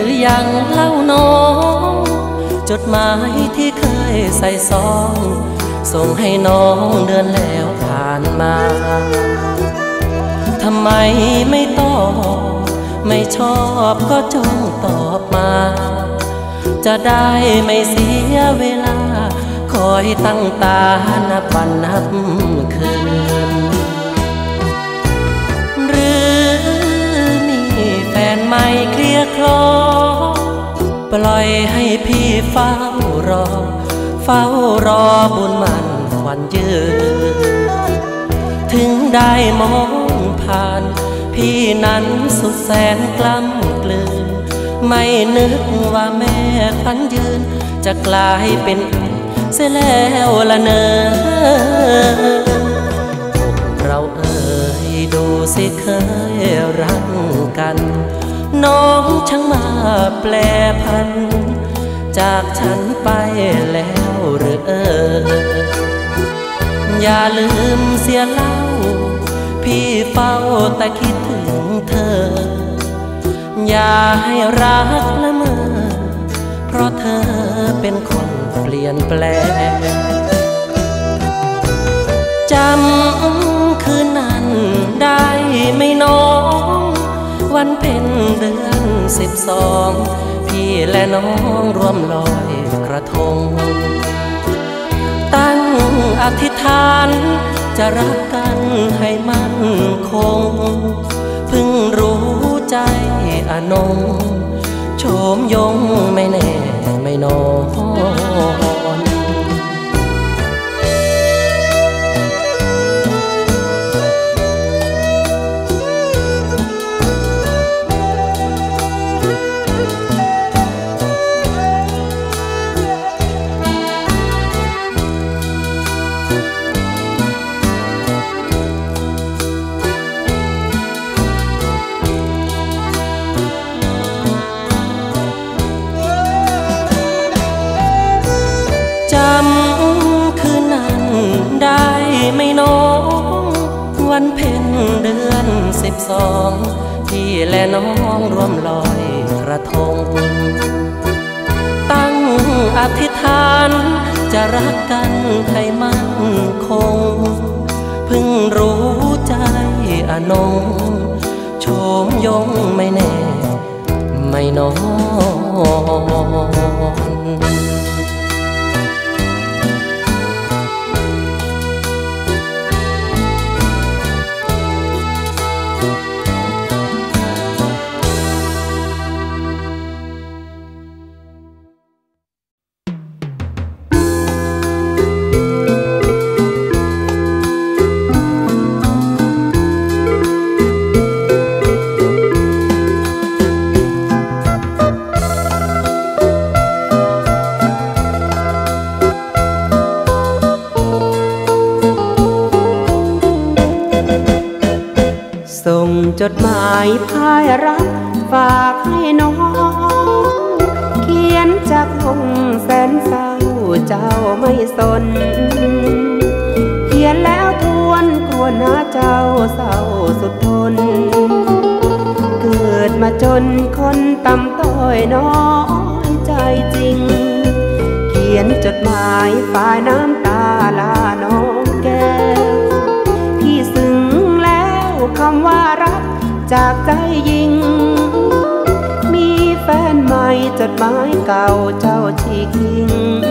รือยังเล่าน้องจดหมายที่เคยใส่ซองส่งให้น้องเดือนแล้วผ่านมาทำไมไม่ตอบไม่ชอบก็จงตอบมาจะได้ไม่เสียเวลาคอยตั้งตานับวันนับคืนหรือมีแฟนใหม่เคลียร์คลอปล่อยให้พี่เฝ้ารอบุญมันควันยืนถึงได้มองผ่านพี่นั้นสุดแสนกล้ำกลืนไม่นึกว่าแม่ควันยืนจะกลายเป็นเสียแล้วละเนอเราเอ่ยดูสิเคยรักกันน้องช่างมาแปลพันจากฉันไปแล้วหรืออย่าลืมเสียเล่าพี่เฝ้าแต่คิดถึงเธออย่าให้รักละเมอเพราะเธอเป็นคนเปลี่ยนแปลงจำคืนนั้นได้ไหมน้องวันเพ็ญเดือน12พี่และน้องร่วมลอยกระทงตั้งอธิษฐานจะรักกันให้มั่นคงเพิ่งรู้ใจอนงโฉมยงไม่แน่ไม่นอนคืนนั้นได้ไหมน้องวันเพ็ญเดือน12พี่และน้องร่วมลอยกระทงตั้งอธิษฐานจะรักกันให้มั่นคงเพิ่งรู้ใจอนงโฉมยงไม่แน่ไม่นอนส่งจดหมายพายรักฝากให้น้องเขียนจากห้องแสนเศร้าเจ้าไม่สนเขียนแล้วทวนหาเจ้าเศร้าสุดทนเกิดมาจนคนต่ำต้อยน้อยใจจริงเขียนจดหมายฝากน้ำตาลาน้องแก้วที่ซึ้งคำว่ารักจากใจยิงมีแฟนใหม่จดหมายเก่าเจ้าฉีกทิ้ง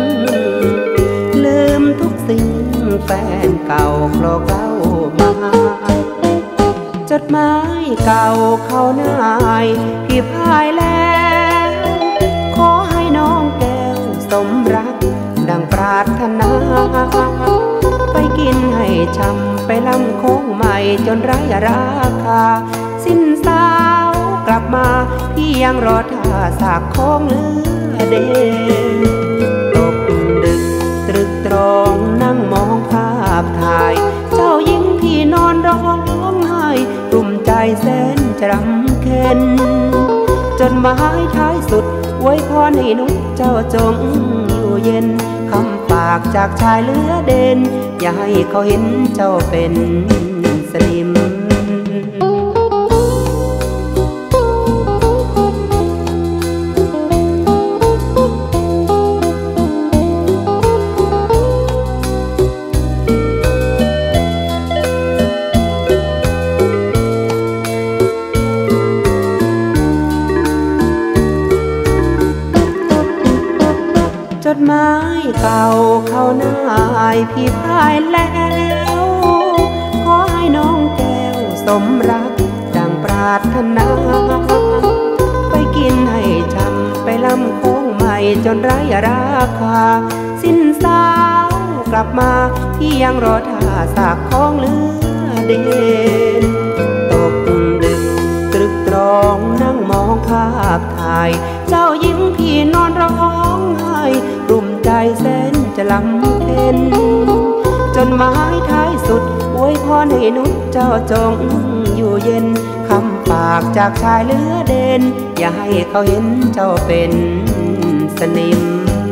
ลืมทุกสิ่งแฟนเก่าโผล่เข้ามาจดหมายเก่าเขานายพี่พายแล้วขอให้น้องแก้วสมรักดังปรารถนาไปกินให้ช้ำไปลำโค้งใหม่จนไร้ราคาสิ้นสาวกลับมาพี่ยังรอท่าสากโค้งเลือเดตกดึกตรึกตรองนั่งมองภาพถ่ายเจ้าหญิงพี่นอนร้องไห้กลุ่มใจแสนจำเค็นจดหมายท้ายสุดอวยพรให้นุชเจ้าจงอยู่เย็นคำฝากจากชายเหลือเด่นอย่าให้เขาเห็นเจ้าเป็นสนิม จหมายเก่าเข้านายพี่พ่ายแล้วขอให้น้องแก้วสมรักดังปรารถนาไปกินให้ช้ำไปลำโค้งใหม่จนไร้ราคาสิ้นสาวกลับมาพี่ยังรอท่าสากของเหลือเด่นตกดึกตรึกตรองนั่งมองภาพถ่ายเจ้าหญิงพี่นอนร้องไห้กลุ่มใจแสนจะลำเพ็ญจนหมายท้ายสุดอวยพรให้นุชเจ้าจงอยู่เย็นคำปากจากชายเหลือเด่นอย่าให้เขาเห็นเจ้าเป็นสนิม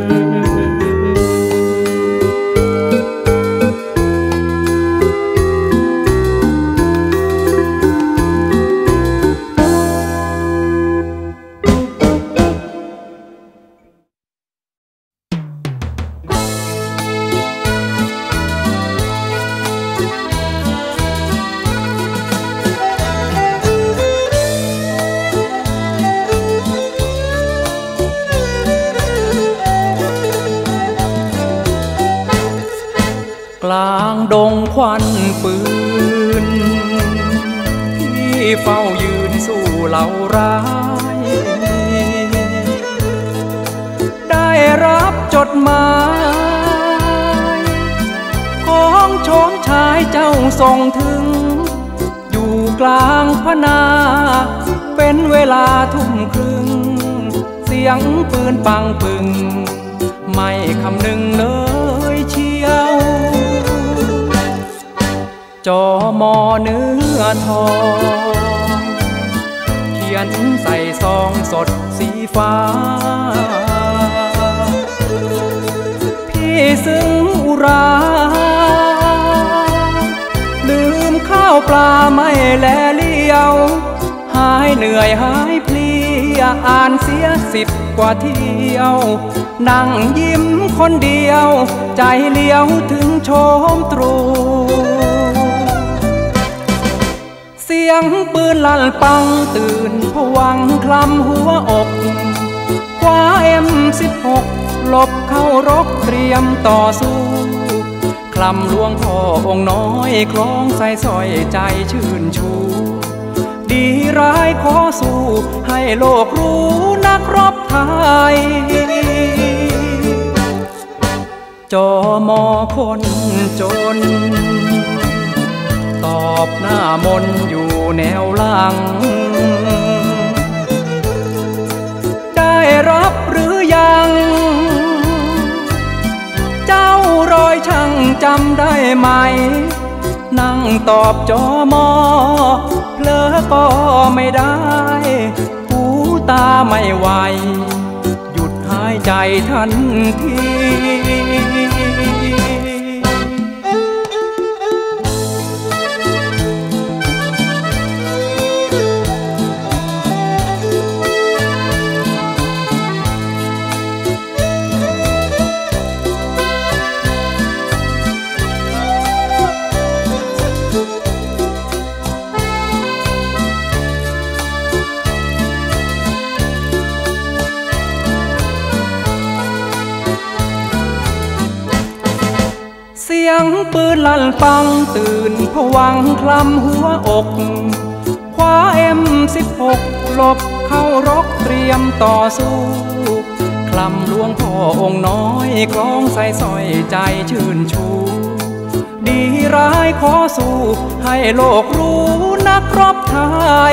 กลางดงควันปืนที่เฝ้ายืนสู้เหล่าร้ายได้รับจดหมายของโฉมชายเจ้าส่งถึงอยู่กลางพนาเป็นเวลาทุ่มครึ่งเสียงปืนปังปึงไม่คำนึงเลยเชียวจอมอเนื้อทองเขียนใส่ซองสดสีฟ้าพี่ซึ้งอุราลืมข้าวปลาไม่แลเลี้ยวหายเหนื่อยหายเพลียอ่านเสีย10 กว่าเที่ยวนั่งยิ้มคนเดียวใจเลี้ยวถึงโฉมตรูเสียงปืนลั่นปังตื่นผวังคลำหัวอกคว้าM16หลบเข้ารบเตรียมต่อสู้คลำหลวงพ่อองค์น้อยคล้องใส่สร้อยใจชื่นชูดีร้ายขอสู้ให้โลกรู้นักรบไทยจอมอคนจนตอบหน้ามนอยู่แนวหลังได้รับหรือยังเจ้ารอยช่างจำได้ไหมนั่งตอบจอมอเพลอก็ไม่ได้หูตาไม่ไหวหยุดหายใจทันทีเสียงปืนลั่นปังตื่นผวังคลำหัวอกคว้าM16หลบเข้ารบเตรียมต่อสู้คลำหลวงพ่อองค์น้อยคล้องใส่สร้อยใจชื่นชูดีร้ายขอสู้ให้โลกรู้นักรบไทย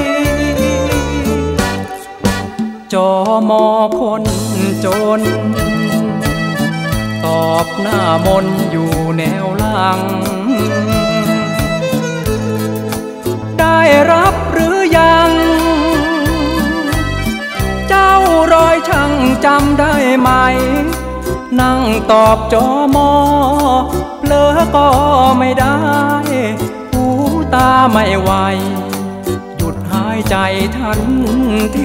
จอมอคนจนตอบหน้ามนอยู่แนวหลังได้รับหรือยังเจ้ารอยช่างจำได้ไหมนั่งตอบจอมอเพลอก็ไม่ได้หูตาไม่ไหวหยุดหายใจทันที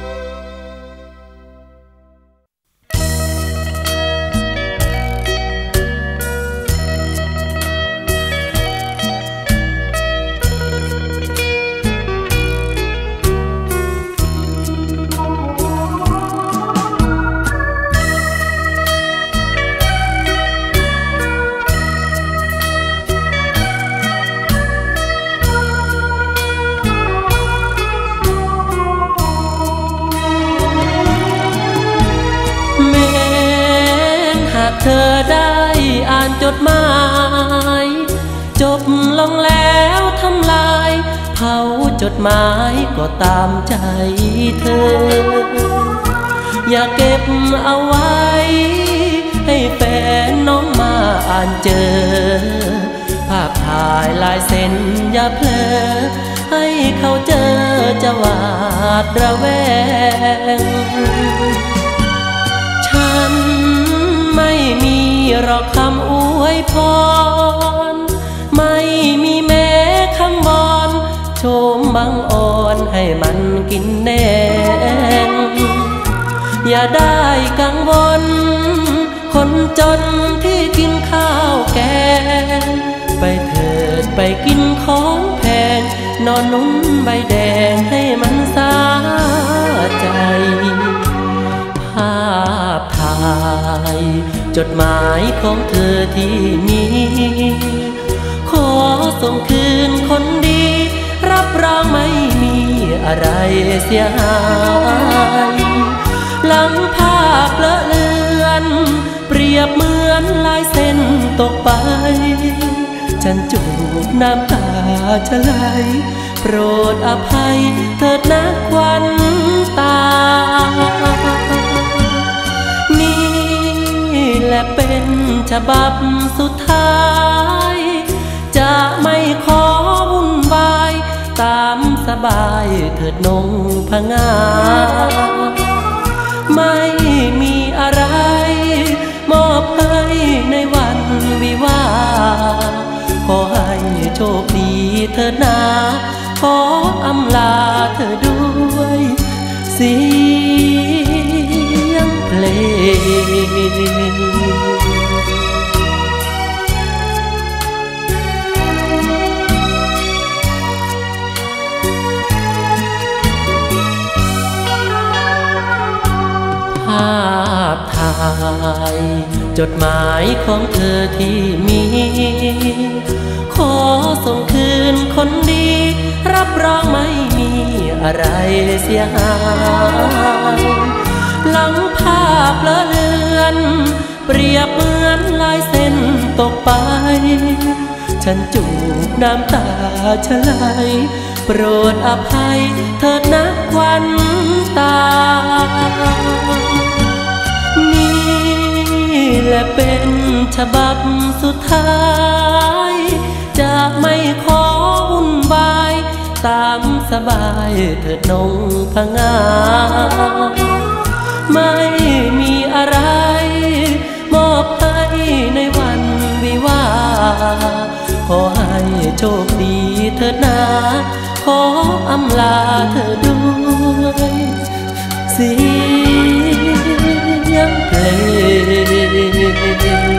เเธอได้อ่านจดหมายจบลงแล้วทำลายเผาจดหมายก็ตามใจเธออย่าเก็บเอาไว้ให้แฟนน้องมาอ่านเจอภาพถ่ายลายเซ็นอย่าเพลอให้เขาเจอจะหวาดระแวงฉันไม่มีหรอกคำอวยพรไม่มีแม้คำวอนโชมบังอ่อนให้มันกินแน่อย่าได้กังวลคนจนที่กินข้าวแกงไปเถิดไปกินของแพงนอนนุ่นใบแดงให้มันสาใจภาพถ่ายจดหมายของเธอที่มีขอส่งคืนคนดีรับรองไม่มีอะไรเสียหายหลังภาพเลอะเลือนเปรียบเหมือนลายเส้นตกไปฉันจูบน้ำตาจะไหลโปรดอภัยเถิดนะควันตานี่แหละเป็นฉบับสุดท้ายจะไม่ขอวุ่นวายตามสบายเถิดนงพงาไม่มีอะไรมอบให้ในวันวิวาขอให้โชคดีเถิดนาขออำลาเธอด้วยเสียงเพลงภาพถ่ายจดหมายของเธอที่มีขอส่งคืนคนดีรับรองไม่มีอะไรเสียหายหลังภาพเลอะเลือนเปรียบเหมือนลายเส้นตกไปฉันจูบน้ำตาจะไหลโปรดอภัยเถิดนะควันตานี่แหละเป็นฉบับสุดท้ายจะไม่ขอวุ่นวายตามสบายเถิดนงพงาไม่มีอะไรมอบให้ในวันวิวาขอให้โชคดีเถิดนาขออำลาเธอด้วยเสียงเพลง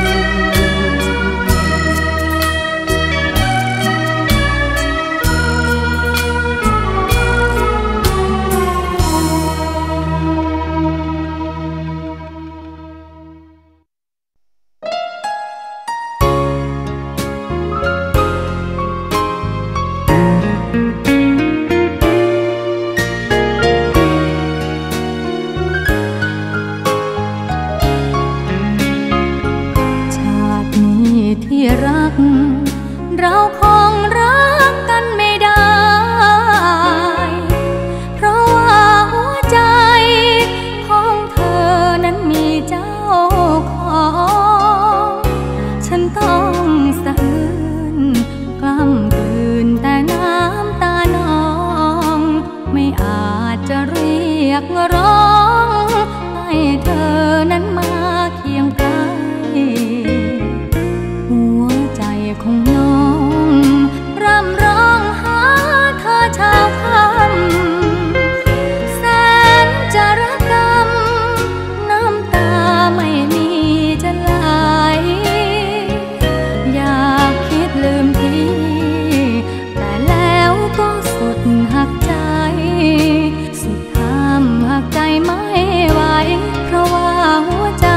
สุดท้ายหักใจไม่ไหวเพราะว่าหัวใจ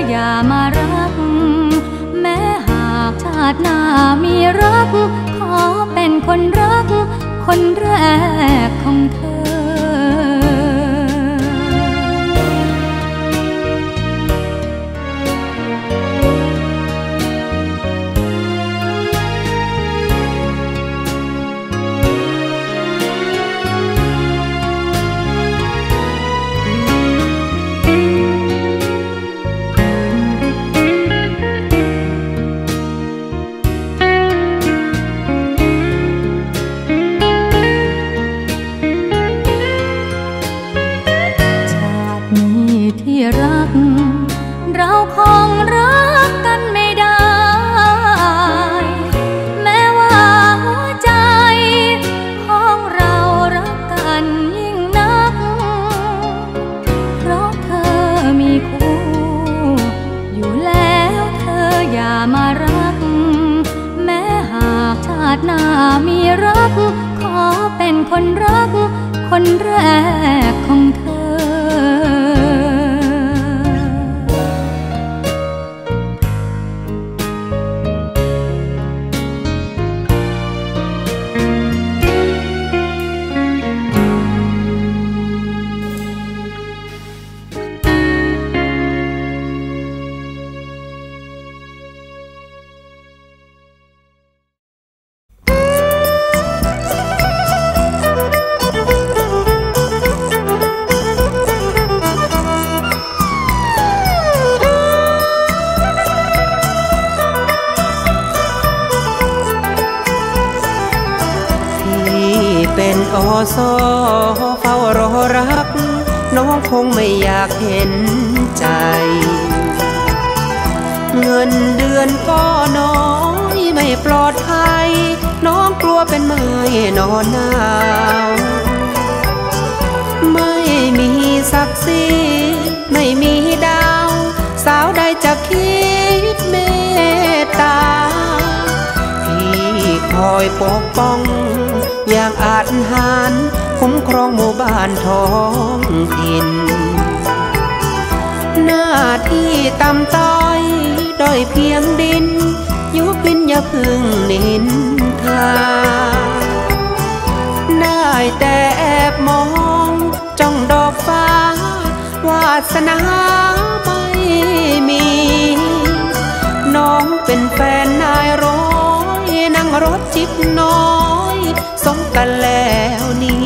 อย่ามารักแม้หากชาติหน้ามีรักขอเป็นคนรักคนแรกของเธอเราคงรักกันไม่ได้แม้ว่าหัวใจของเรารักกันยิ่งนักเพราะเธอมีคู่อยู่แล้วเธออย่ามารักแม้หากชาติหน้ามีรักขอเป็นคนรักคนแรกของเธอเป็นอสเฝ้ารอรักน้องคงไม่อยากเห็นใจเงินเดือนก็น้อยไม่ปลอดภัยน้องกลัวเป็นไม้นอนหนาวไม่มีศักดิ์ศรีไม่มีดาวสาวใดจะคิดเมตตาพี่คอยปกป้องอย่างอาจหาญคุ้มครองหมู่บ้านท้องถิ่นหน้าที่ต่ำต้อยด้อยเพียงดินยุพินอย่าพึ่งนินทาได้แต่แอบมองจ้องดอกฟ้าวาสนาไม่มีน้องเป็นแฟนนายร้อยนั่งรถจิ๊บน้อยสมกันแล้วนี่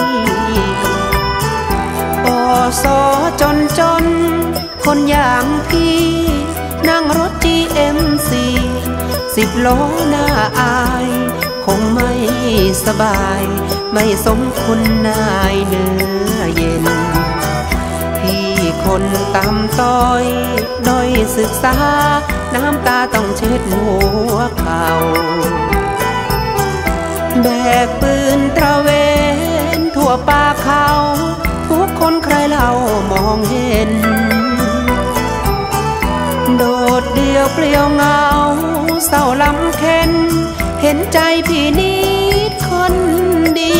ปสจนคนอย่างพี่นั่งรถ GMC 10 ล้อหน้าอายคงไม่สบายไม่สมคุณนายเนื้อเย็นพี่คนต่ำต้อยด้อยศึกษาน้ำตาต้องเช็ดหัวเข่าแบกปืนตระเวนทั่วป่าเขาทุกคนใครเล่ามองเห็นโดดเดี่ยวเปลี่ยวเงาเศร้าลำเค็นเห็นใจพี่นิดคนดี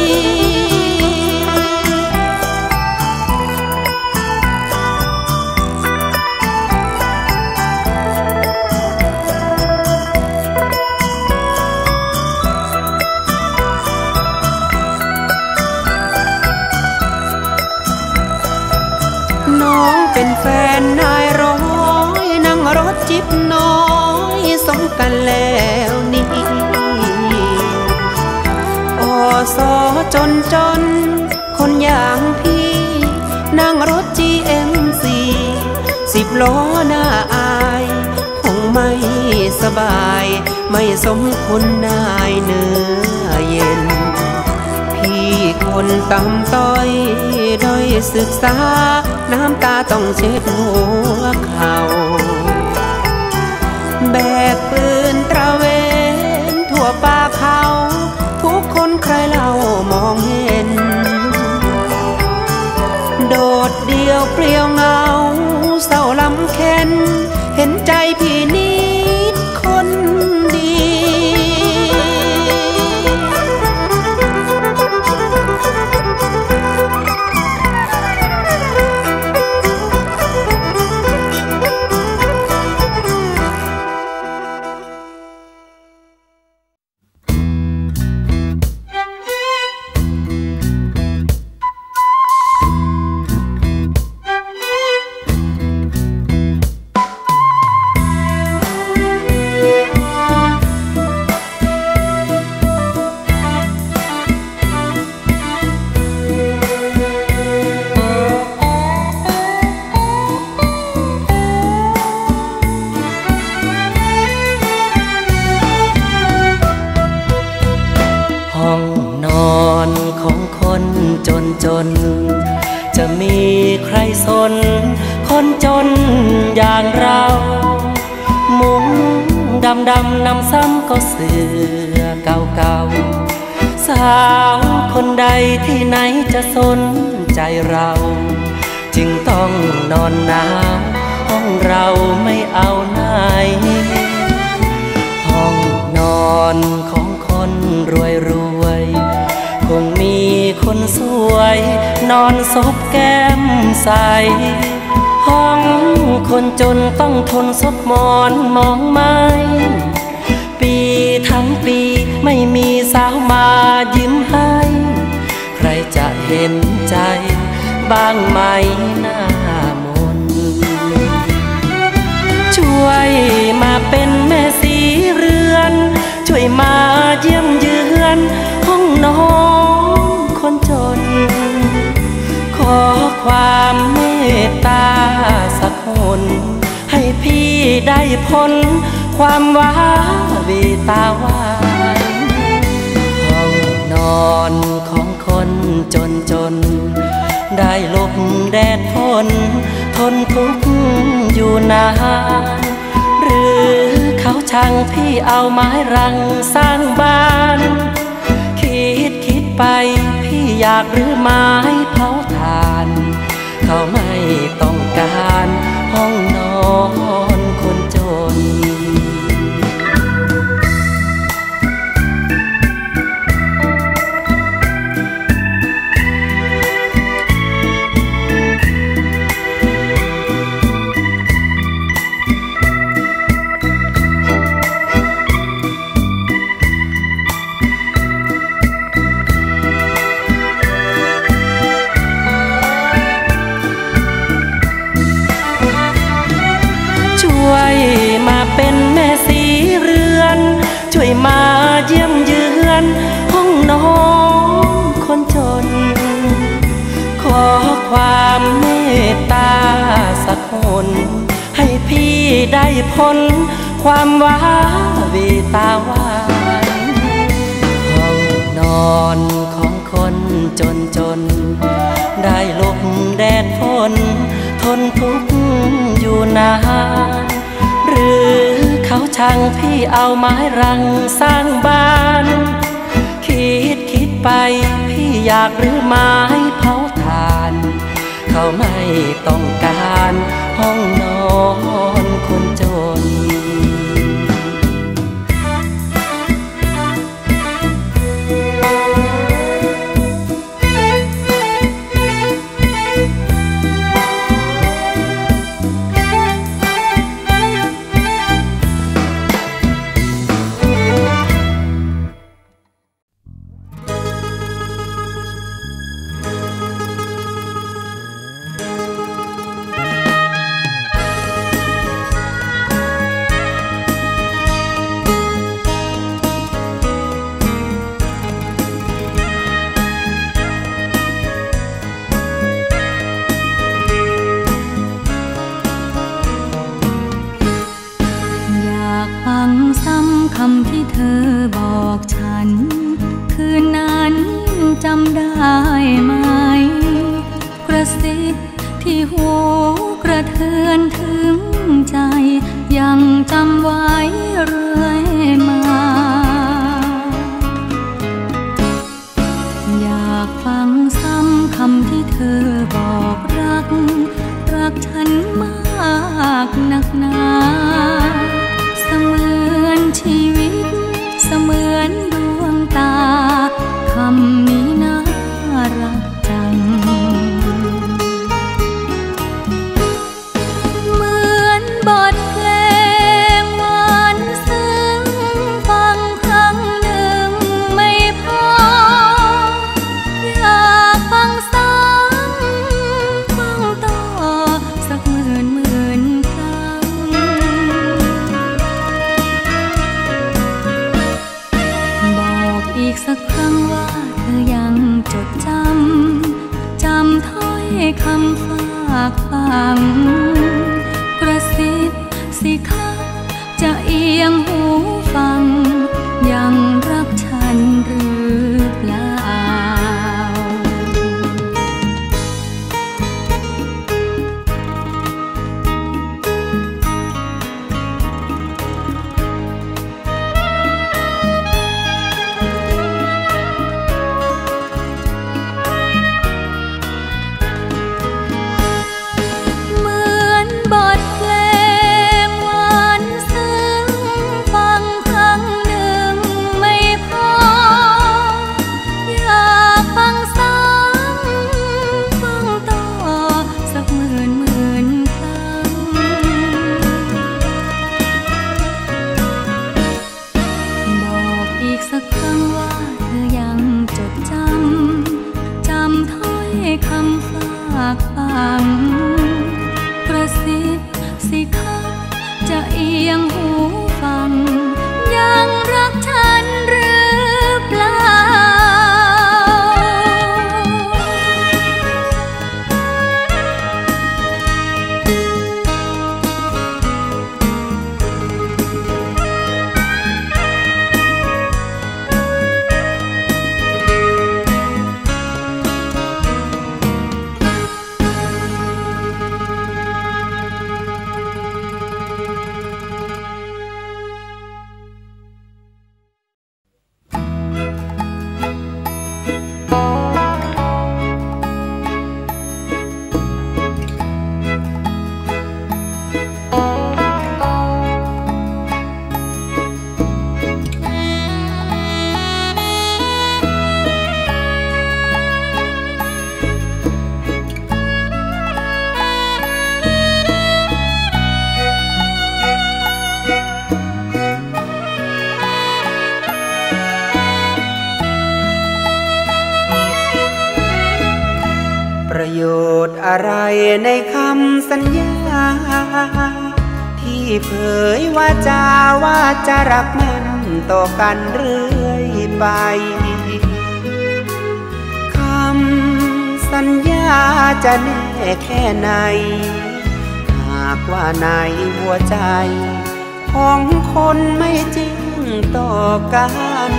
น้องเป็นแฟนนายร้อยนั่งรถจิ๊บน้อยสมกันแล้วนี่อสจนคนอย่างพี่นั่งรถ GMC 10 ล้อหน้าอายคงไม่สบายไม่สมคุณนายเนื้อเย็นพี่คนต่ำต้อยด้อยศึกษาน้ำตาต้องเช็ดหัวเข่าแบกปืนตระเวนทั่วป่าเขาทุกคนใครเล่ามองเห็นโดดเดี่ยวเปลี่ยวเงาเศร้าลำเค็นเห็นใจพี่นิดคนดีอย่างเรามุ้งดำนำซ้ำก็เสื้อเก่าๆสาวคนใดที่ไหนจะสนใจเราจึงต้องนอนหนาวห้องเราไม่เอาไหนห้องนอนของคนรวยคงมีคนสวยนอนซบแก้มใสห้องคนจนต้องทนซบหมอนมองไม้ปีทั้งปีไม่มีสาวมายิ้มให้ใครจะเห็นใจบ้างไหมหน้ามนช่วยมาเป็นแม่สีเรือนช่วยมาเยี่ยมเยือนห้องนอนคนจนขอความเมตตาสักคนให้พี่ได้พ้นความว้าวีตาหวานห้องนอนของคนจนได้หลบแดดฝนทนทุกข์อยู่นานหรือเขาช่างพี่เอาไม้รังสร้างบ้านคิดไปพี่อยากรื้อไม้เผาถ่านเขาไม่ต้องการห้องนอนคนจนช่วยมาเป็นแม่สีเรือนช่วยมาเยี่ยมเยือนห้องนอนคนจนขอความเมตตาสักคนให้พี่ได้พ้นความว้าวีตาหวานห้องนอนของคนจนได้หลบแดดฝนทนทุกข์อยู่นานหรือเขาช่างพี่เอาไม้รังสร้างบ้านคิดไปพี่อยากรื้อไม้เผาถ่านเขาไม่ต้องการห้องนอนคนจนคำที่เธอบอกฉันคืนนั้นจำได้ไหมกระซิบที่หูกระเทือนถึงใจยังจำไว้เรื่อยมาอยากฟังซ้ำคำที่เธอบอกรักฉันมากนักหนาเสมือนชีวิตเสมือนดวงตาคำนี้น่ารักจังเหมือนบทเพลงหวานซึ้ในคำสัญญาที่เผยว่าจะรักมันต่อกันเรื่อยไปคำสัญญาจะแน่แค่ไหนหากว่าในหัวใจของคนไม่จริงต่อกัน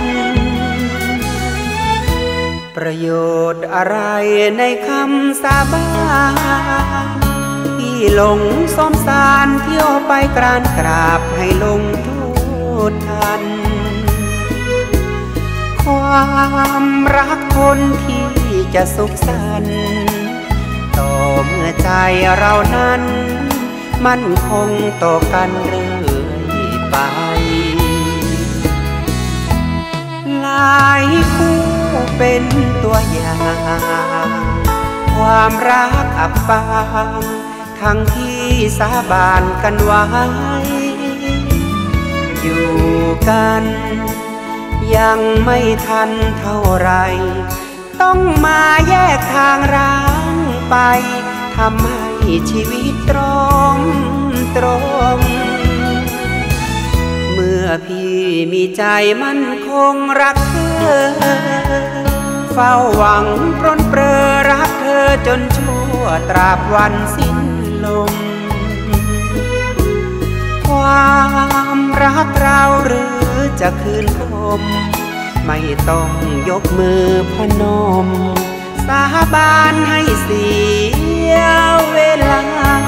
ประโยชน์อะไรในคำสาบานที่หลงซ้อมสารเที่ยวไปกรานกราบให้ลงโทษทันความรักคนที่จะสุขสันต์ต่อเมื่อใจเรานั้นมั่นคงต่อกันเรื่อยไปหลายคู่เป็นตัวอย่างความรักอับปางทั้งที่สาบานกันไว้อยู่กันยังไม่ทันเท่าไรต้องมาแยกทางร้างไปทำให้ชีวิตตรมเมื่อพี่มีใจมั่นคงรักเธอเฝ้าหวังปรนเปรอรักเธอจนชั่วตราบวันสิ้นลมความรักเราหรือจะคืนคมไม่ต้องยกมือพนมสาบานให้เสียเวลา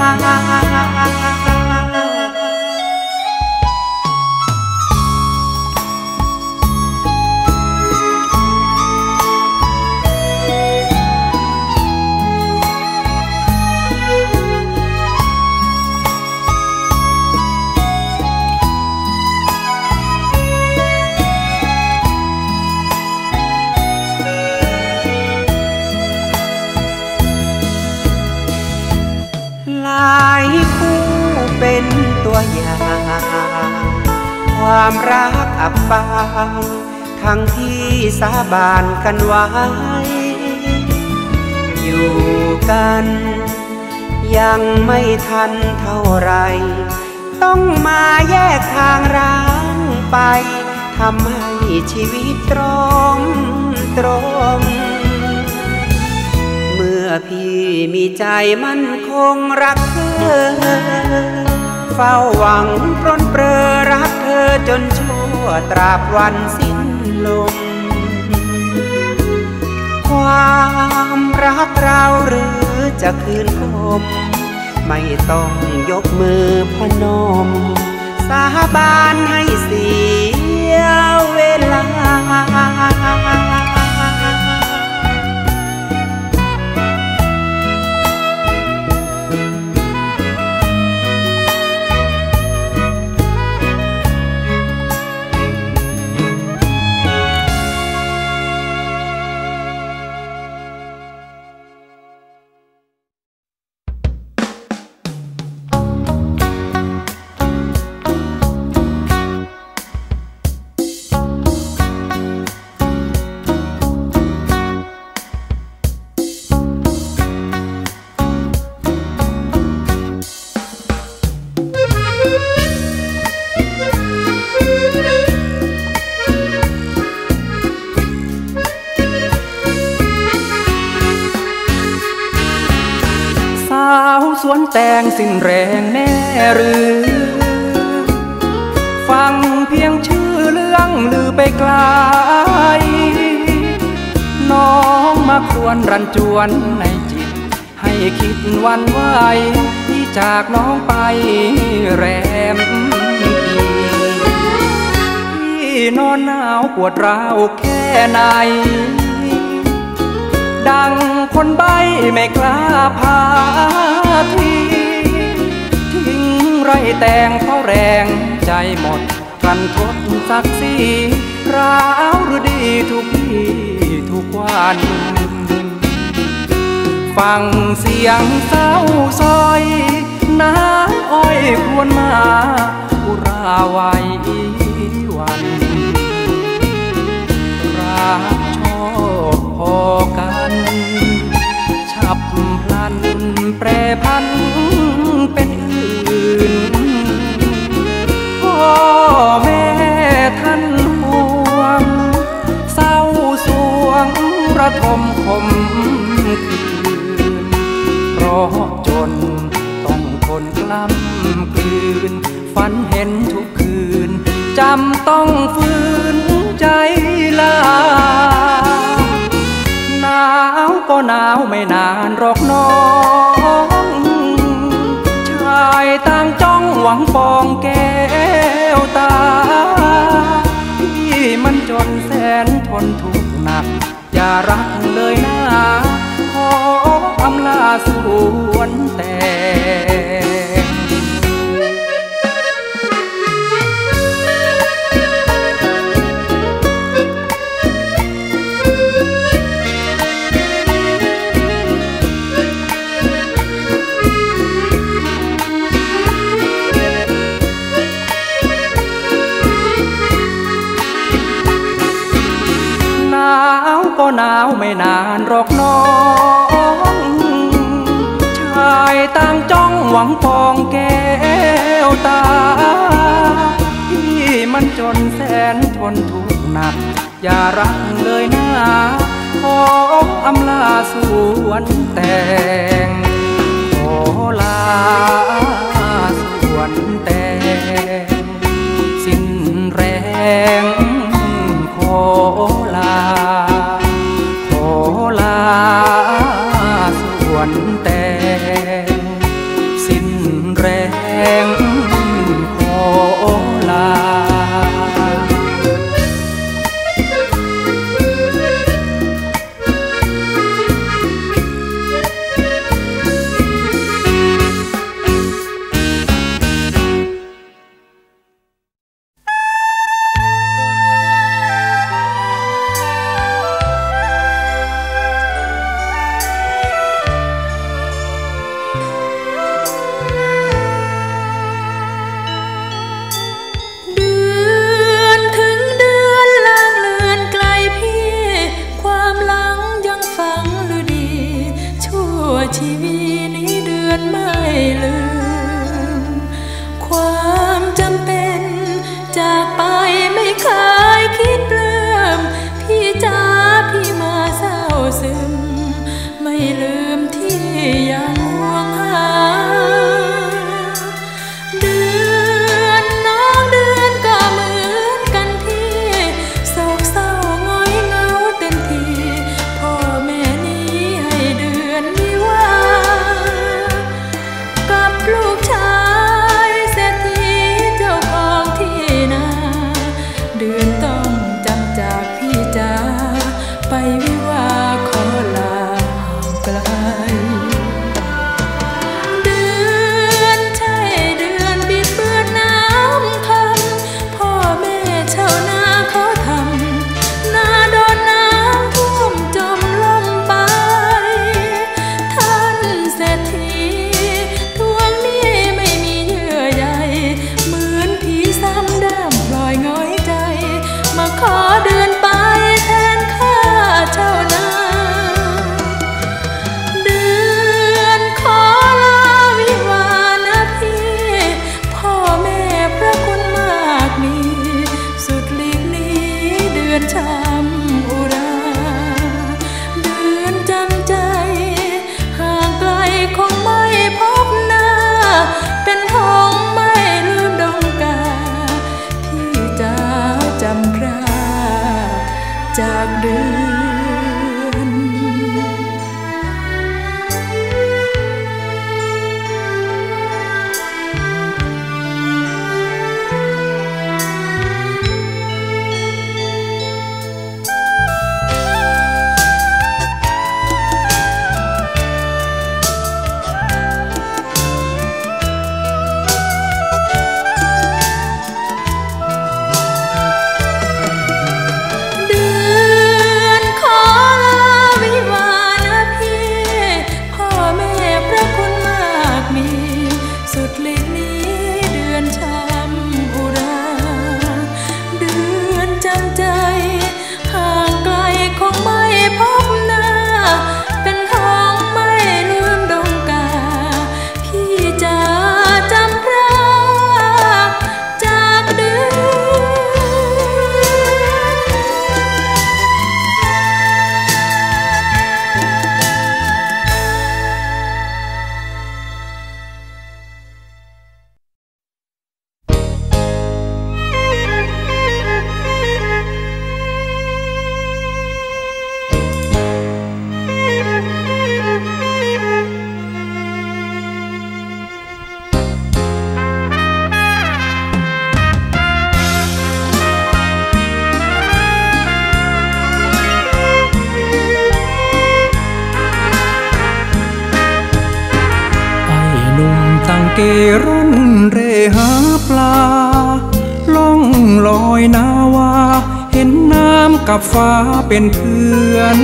หลายคู่เป็นตัวอย่างความรักอับปางทั้งที่สาบานกันไว้อยู่กันยังไม่ทันเท่าไรต้องมาแยกทางร้างไปทำให้ชีวิตตรมเมื่อพี่มีใจมั่นคงรักเธอเฝ้าหวังปรนเปรอรักเธอจนชั่วตราบวันสิ้นลมความรักเราหรือจะคืนคมไม่ต้องยกมือพนมสาบานให้เสียเวลาสวนแตงสิ้นแรงแน่หรือฟังเพียงชื่อเรื่องลือไปไกลน้องมาควรรันจวนในจิตให้คิดวันไหวที่จากน้องไปแรมที่นอนหนาวปวดร้าวแค่ไหนดังคนใบ้ไม่กล้าพาทีทิ้งไรแต่งเพราะแรงใจหมดกันทดศักดิ์ศรีร้าวหรือดีทุกที่ทุกวันฟังเสียงเศร้าซอยน้ำอ้อยครวญมาอุราไว้วันรักชอบพอกันฉับพลันแปรพันเป็นอื่นพ่อแม่ท่านห่วงเศร้าสวงระทมคมคืนเพราะจนต้องทนกล้ำกลืนฝันเห็นทุกคืนจำต้องฝืนใจลาหนาวก็หนาวไม่นานหรอกน้องชายต่างจ้องหวังปองแก้วตาที่มันจนแสนทนทุกข์หนักอย่ารักเลยนะขออำลาสวนแต่ก็หนาวไม่นานหรอกน้องชายต่างจ้องหวังปองแก้วตาที่มันจนแสนทนทุกข์หนักอย่ารักเลยนะขออำลาสวนแต่งขอลาสวนแต่งสิ้นแรงขอลาสวนแต่งสิ้นแรงขอลาชีวิตนี้เดือนไม่ลืมความจำเป็นจากไปไม่เคยคิดเลื่อมพี่จ๋าพี่มาเศร้าซึมไม่ลืมที่ยังห่วงหาเดือนน้องเดือนก็เหมือนกันที่โศกเศร้าง้อยเหงาเต็มทีพ่อแม่นี้ให้เดือนกับเกร่อนเร่หาปลาล่องลอยนาวาเห็นน้ำกับฟ้าเป็นเพื่อน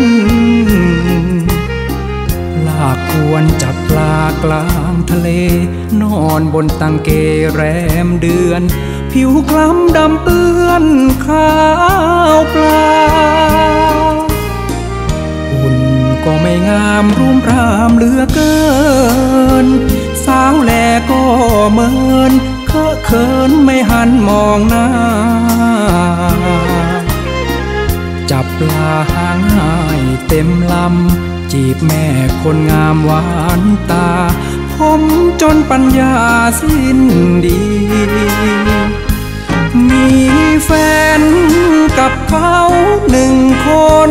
ลากอวนจับปลากลางทะเลนอนบนตังเกแรมเดือนผิวคล้ำดำเปื้อนขาวปลาหุ่นก็ไม่งามรุ่มรามเหลือเกินสาวแลก็เมินเคอะเขินไม่หันมองหน้าจับปลาหางหายเต็มลำจีบแม่คนงามหวานตาผมจนปัญญาสิ้นดีมีแฟนกับเขาหนึ่งคน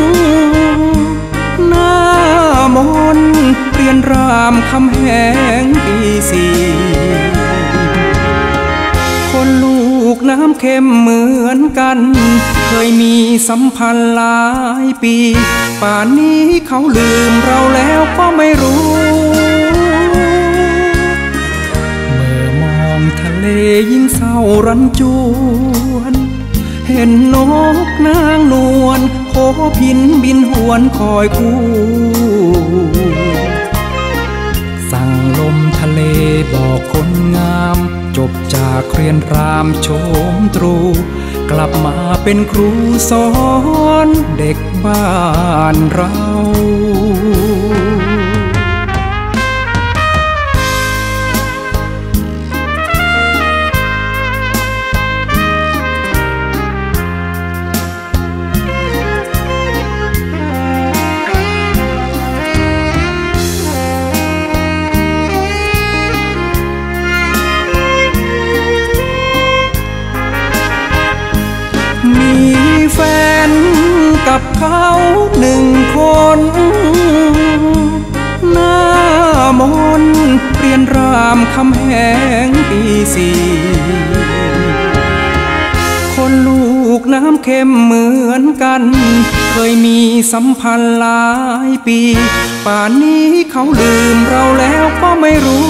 หน้ามนเรียนรามคำแหงปีสี่คนลูกน้ำเค็มเหมือนกันเคยมีสัมพันธ์หลายปีป่านนี้เขาลืมเราแล้วก็ไม่รู้เมื่อมองทะเลยิ่งเศร้ารันจวนเห็นนกนางนวลโคพินบินหวนคอยคู่สั่งลมทะเลบอกคนงามจบจากเรียนรามโชมตรูกลับมาเป็นครูสอนเด็กบ้านเราแฟนกับเขาหนึ่งคนหน้ามนเรียนรามคำแหงปีสี่คนลูกน้ำเค็มเหมือนกันเคยมีสัมพันธ์หลายปีป่านนี้เขาลืมเราแล้วก็ไม่รู้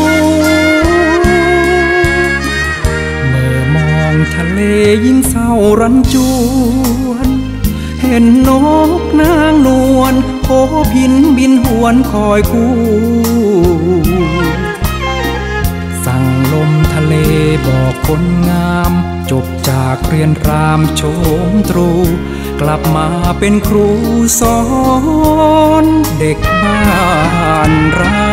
ทะเลยิ่งเศร้ารันจวนเห็นนกนางนวลโคพินบินหวนคอยคู่สั่งลมทะเลบอกคนงามจบจากเรียนรามโชมตรูกลับมาเป็นครูสอนเด็กบ้านเรา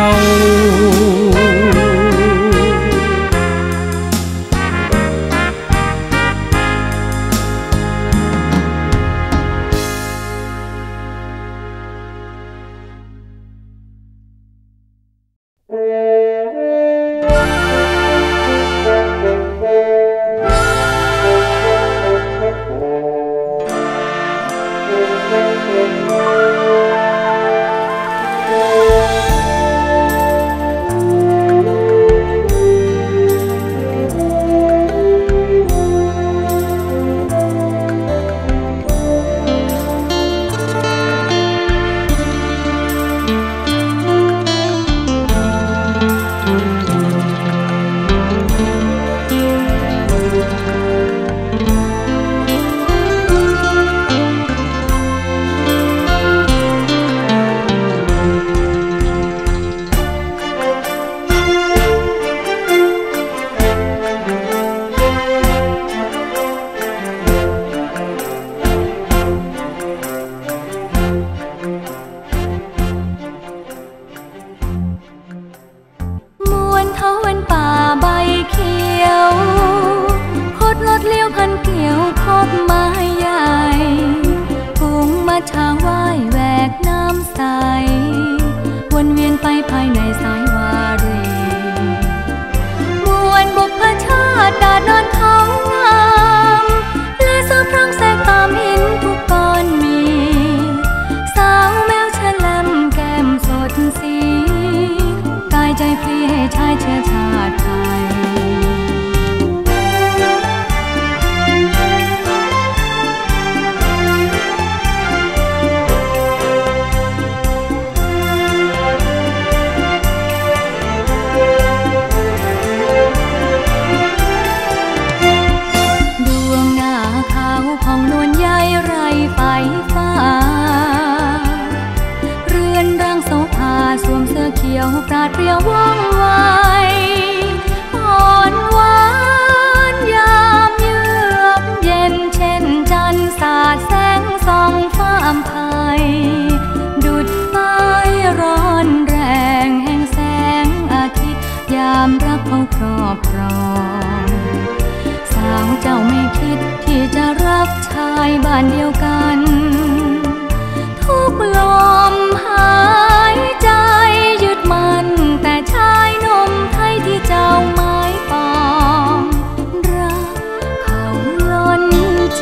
รองสาวเจ้าไม่คิดที่จะรักชายบ้านเดียวกันทุกลมหายใจยึดมันแต่ชายหนุ่มไทยที่เจ้าหมายปองรักเขาล้นใจ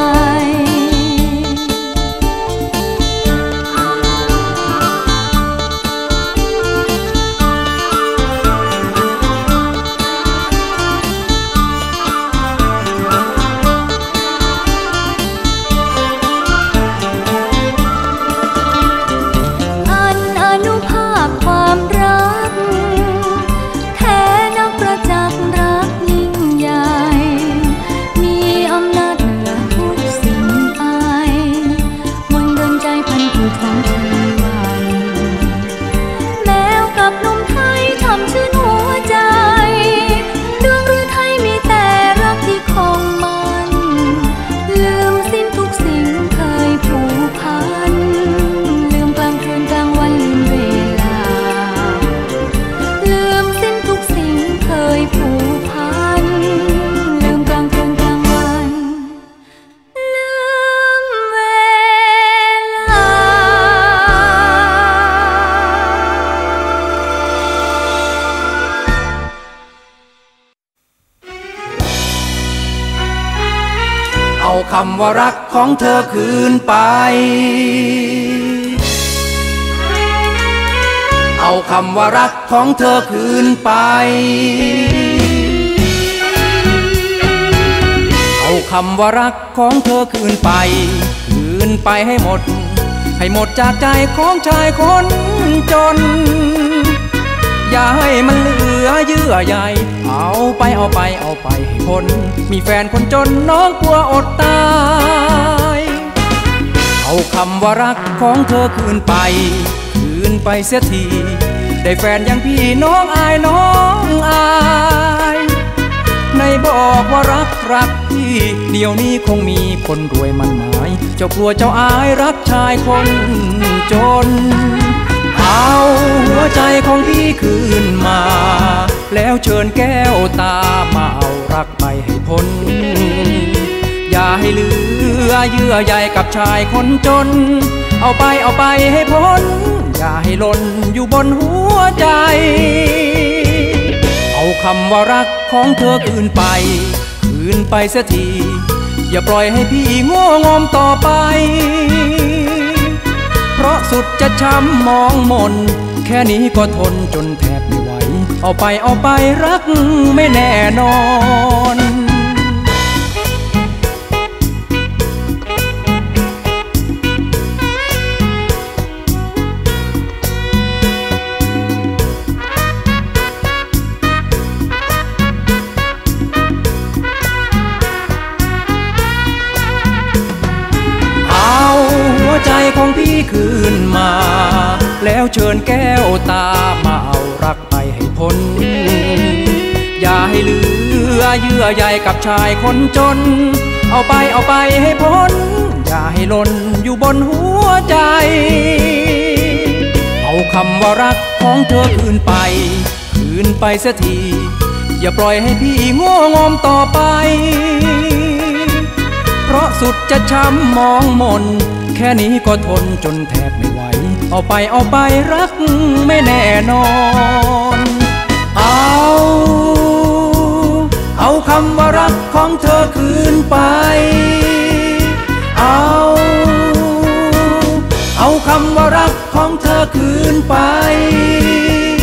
คำว่ารักของเธอคืนไปเอาคำว่ารักของเธอคืนไปเอาคำว่ารักของเธอคืนไปคืนไปให้หมดจากใจของชายคนจนอย่าให้มันเหลือเยื่อใยเอาไปให้พ้นมีแฟนคนจนน้องกลัวอดตายเอาคำว่ารักของเธอคืนไปเสียทีได้แฟนอย่างพี่น้องอายในบอกว่ารักพี่เดี๋ยวนี้คงมีคนรวยมันหมายเจ้ากลัวเจ้าอายรักชายคนจนเอาหัวใจของพี่คืนมาแล้วเชิญแก้วตามาเอารักไปให้พ้นอย่าให้เหลือเยื่อใยกับชายคนจนเอาไปให้พ้นอย่าให้หล่นอยู่บนหัวใจเอาคำว่ารักของเธอคืนไปเสียทีอย่าปล่อยให้พี่โง่งมต่อไปเพราะสุดจะช้ำมองมนแค่นี้ก็ทนจนแทบไม่ไหวเอาไปรักไม่แน่นอนใจของพี่คืนมาแล้วเชิญแก้วตามาเอารักไปให้พ้นอย่าให้เหลือเยื่อใยกับชายคนจนเอาไปให้พ้นอย่าให้หล่นอยู่บนหัวใจเอาคำว่ารักของเธอคืนไปเสียทีอย่าปล่อยให้พี่โง่งมต่อไปเพราะสุดจะช้ำมองมนแค่นี้ก็ทนจนแทบไม่ไหวเอาไปรักไม่แน่นอนเอาคำว่ารักของเธอคืนไปเอาคำว่ารักของเธอคืนไป